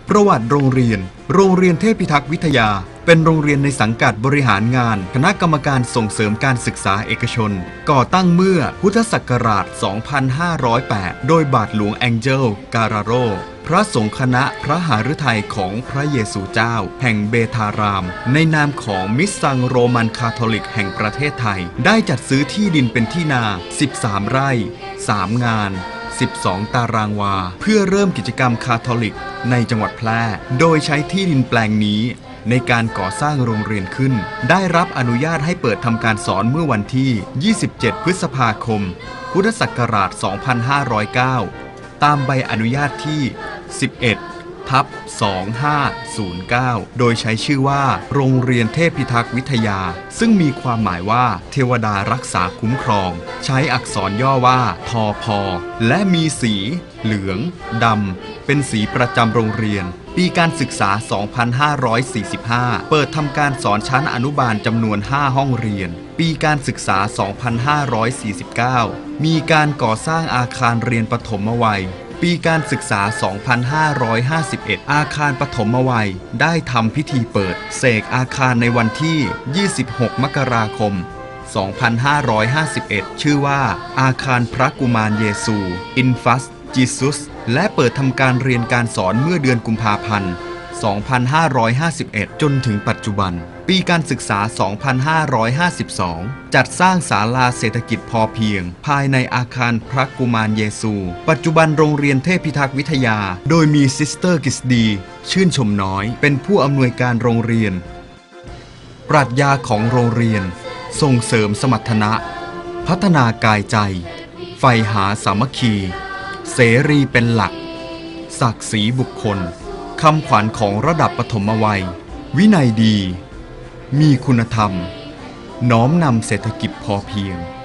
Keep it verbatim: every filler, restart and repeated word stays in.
ประวัติโรงเรียนโรงเรียนเทพิทักษ์วิทยาเป็นโรงเรียนในสังกัดบริหารงานคณะกรรมการส่งเสริมการศึกษาเอกชนก่อตั้งเมื่อพุทธศักราช สองพันห้าร้อยแปด โดยบาทหลวงแองเจลการาโรพระสงฆ์คณะพระหฤทัยของพระเยซูเจ้าแห่งเบธารามในนามของมิสซังโรมันคาทอลิกแห่งประเทศไทยได้จัดซื้อที่ดินเป็นที่นา สิบสาม ไร่ สาม งาน สิบสอง ตารางวาเพื่อเริ่มกิจกรรมคาทอลิกในจังหวัดแพร่โดยใช้ที่ดินแปลงนี้ในการก่อสร้างโรงเรียนขึ้นได้รับอนุญาตให้เปิดทำการสอนเมื่อวันที่ ยี่สิบเจ็ด พฤษภาคม พุทธศักราช สองพันห้าร้อยเก้า ตามใบอนุญาตที่ สิบเอ็ด ทับ สองพันห้าร้อยเก้า โดยใช้ชื่อว่าโรงเรียนเทพิทักษ์วิทยาซึ่งมีความหมายว่าเทวดารักษาคุ้มครองใช้อักษรย่อว่าทอพอและมีสีเหลืองดำเป็นสีประจำโรงเรียนปีการศึกษา สองพันห้าร้อยสี่สิบห้า เปิดทำการสอนชั้นอนุบาลจำนวน ห้า ห้องเรียนปีการศึกษา สองพันห้าร้อยสี่สิบเก้า มีการก่อสร้างอาคารเรียนปฐมวัยปีการศึกษา สองพันห้าร้อยห้าสิบเอ็ด อาคารปฐมวัยได้ทำพิธีเปิดเสกอาคารในวันที่ ยี่สิบหก มกราคม สองพันห้าร้อยห้าสิบเอ็ด ชื่อว่าอาคารพระกุมารเยซู Infant Jesus และเปิดทำการเรียนการสอนเมื่อเดือนกุมภาพันธ์ สองพันห้าร้อยห้าสิบเอ็ด จนถึงปัจจุบันปีการศึกษา สองพันห้าร้อยห้าสิบสอง จัดสร้างศาลาเศรษฐกิจพอเพียงภายในอาคารพระกุมารเยซูปัจจุบันโรงเรียนเทพิทักษ์วิทยาโดยมีซิสเตอร์กิสดีชื่นชมน้อยเป็นผู้อำนวยการโรงเรียนปรัชญาของโรงเรียนส่งเสริมสมรรถนะพัฒนากายใจใฝ่หาสามัคคีเสรีเป็นหลักศักดิ์ศรีบุคคลคำขวัญของระดับปฐมวัยวินัยดีมีคุณธรรมน้อมนำเศรษฐกิจพอเพียง